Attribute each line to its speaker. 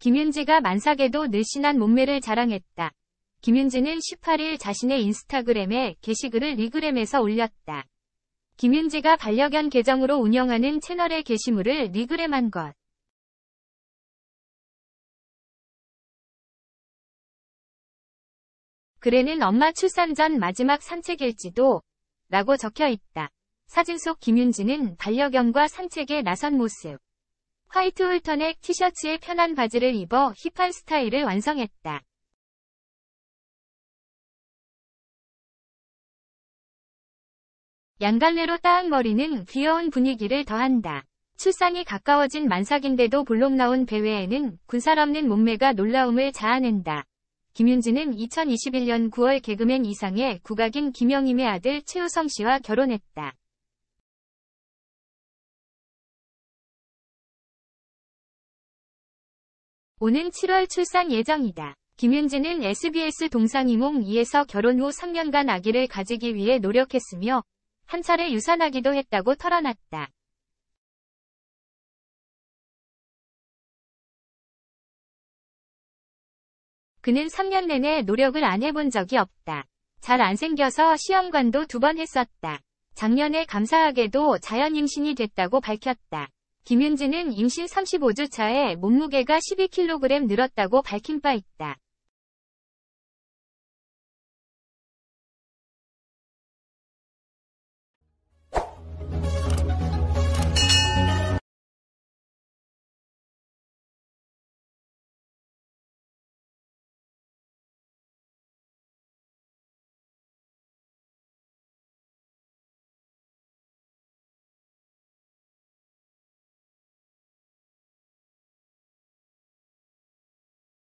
Speaker 1: 김윤지가 만삭에도 늘씬한 몸매를 자랑했다. 김윤지는 18일 자신의 인스타그램에 게시글을 리그램에서 올렸다. 김윤지가 반려견 계정으로 운영하는 채널의 게시물을 리그램한 것. 글에는 엄마 출산 전 마지막 산책일지도 라고 적혀 있다. 사진 속 김윤지는 반려견과 산책에 나선 모습. 화이트 홀터넥 티셔츠에 편한 바지를 입어 힙한 스타일을 완성했다. 양갈래로 따은 머리는 귀여운 분위기를 더한다. 출산이 가까워진 만삭인데도 볼록 나온 배외에는 군살 없는 몸매가 놀라움을 자아낸다. 김윤지는 2021년 9월 개그맨 이상의 국악인 김영임의 아들 최우성 씨와 결혼했다. 오는 7월 출산 예정이다. 김윤지는 SBS 동상이몽 2에서 결혼 후 3년간 아기를 가지기 위해 노력했으며 한 차례 유산하기도 했다고 털어놨다. 그는 3년 내내 노력을 안 해본 적이 없다. 잘 안 생겨서 시험관도 2번 했었다. 작년에 감사하게도 자연 임신이 됐다고 밝혔다. 김윤지는 임신 35주 차에 몸무게가 12kg 늘었다고 밝힌 바 있다.